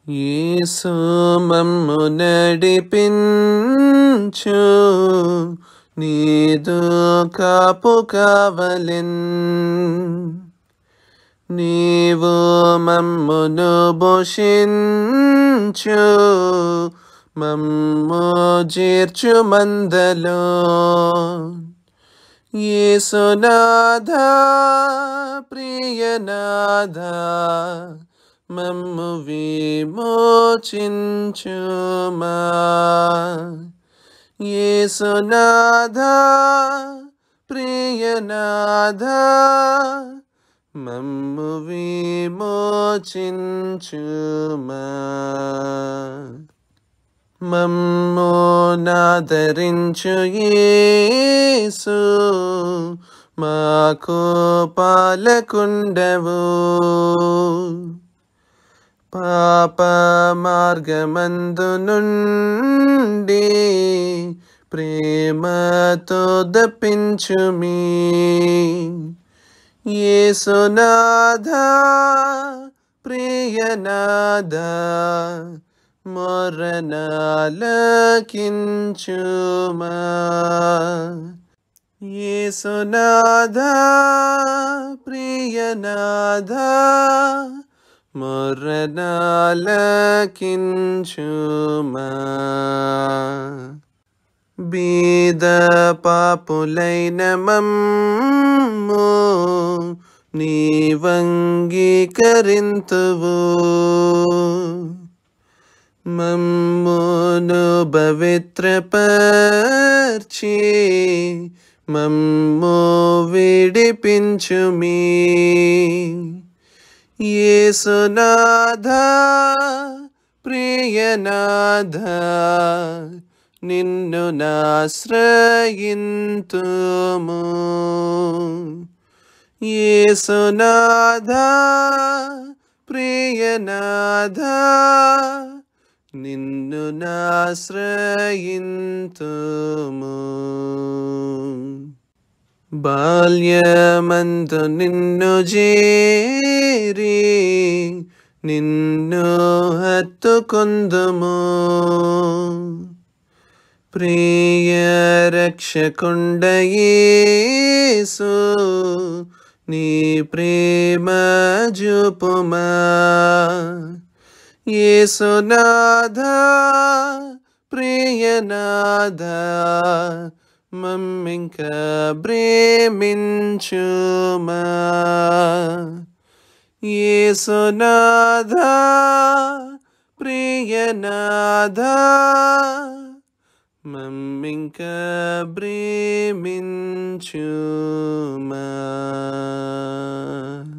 యేసు మమ్ము నడిపించు నీదు కాపు కావలెన్ నీవు మమ్మును పోషించు మమ్ము చేర్చు మందలో యేసునాథా ప్రియనాథా మమ్ము విమోచించుమా యేసునాథా ప్రియనాథా మమ్ము విమోచించుమా మమ్ము నాదరించు యేసు మాకు పాలకుండవు పాప మార్గమందు నుండి ప్రేమతో దప్పించుమీ యేసునాథా ప్రియనాథా మొరనాలకించుమా యేసునాథా ప్రియనాథా మొరనాలకించుమా బీద పాపులైన మమ్ము నీవంగీకరింతువు మమ్మును పవిత్రపర్చి మమ్ము విడిపించుమీ యేసునాథా ప్రియనాథా నిన్ను నాశ్రయింతుము యేసునాథా ప్రియనాథా నిన్ను నాశ్రయింతుము బాల్యమందు నిన్ను చేరి నిన్ను హత్తుకొందుము ప్రియ రక్షకుండ యేసు నీ ప్రేమ చూపుమా యేసునాథా ప్రియనాథా మమ్మింక ప్రేమించుమా యేసునాథా ప్రియనాథా మమ్మింక ప్రేమించుమా.